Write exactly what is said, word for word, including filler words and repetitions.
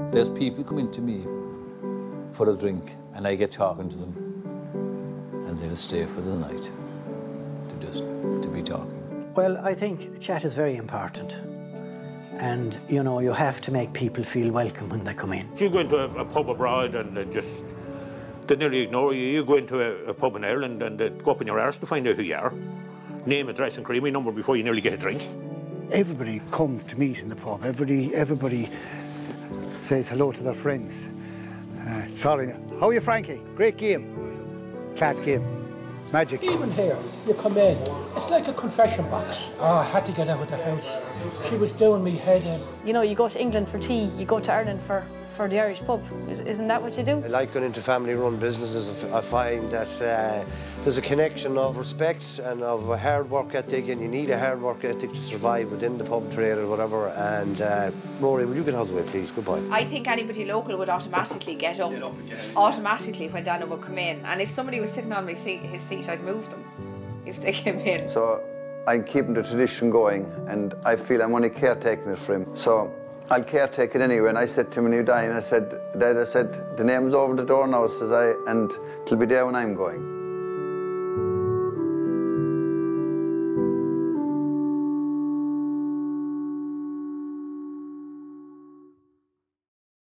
There's people coming to me for a drink and I get talking to them and they'll stay for the night to just to be talking. Well, I think chat is very important. And, you know, you have to make people feel welcome when they come in. You go into a, a pub abroad and they just, they nearly ignore you. You go into a, a pub in Ireland and they go up in your arse to find out who you are. Name, address and creamy number before you nearly get a drink. Everybody comes to meet in the pub. Everybody, everybody says hello to their friends. Uh, sorry, how are you, Frankie? Great game. Class game. Magic. Even here, you come in, it's like a confession box. Oh, I had to get out of the house. She was doing me head in. You know, you go to England for tea, you go to Ireland for, for the Irish pub. Isn't that what you do? I like going into family-run businesses. I find that uh, there's a connection of respect and of a hard work ethic, and you need a hard work ethic to survive within the pub trade or whatever. And uh, Rory, will you get out of the way, please? Goodbye. I think anybody local would automatically get up, get up automatically when Daniel would come in. And if somebody was sitting on my seat, his seat, I'd move them if they came in. So I'm keeping the tradition going, and I feel I'm only caretaking it for him. So I'll caretake it anyway. And I said to him when he died, I said, Dad, I said, the name's over the door now, says I, and it'll be there when I'm going.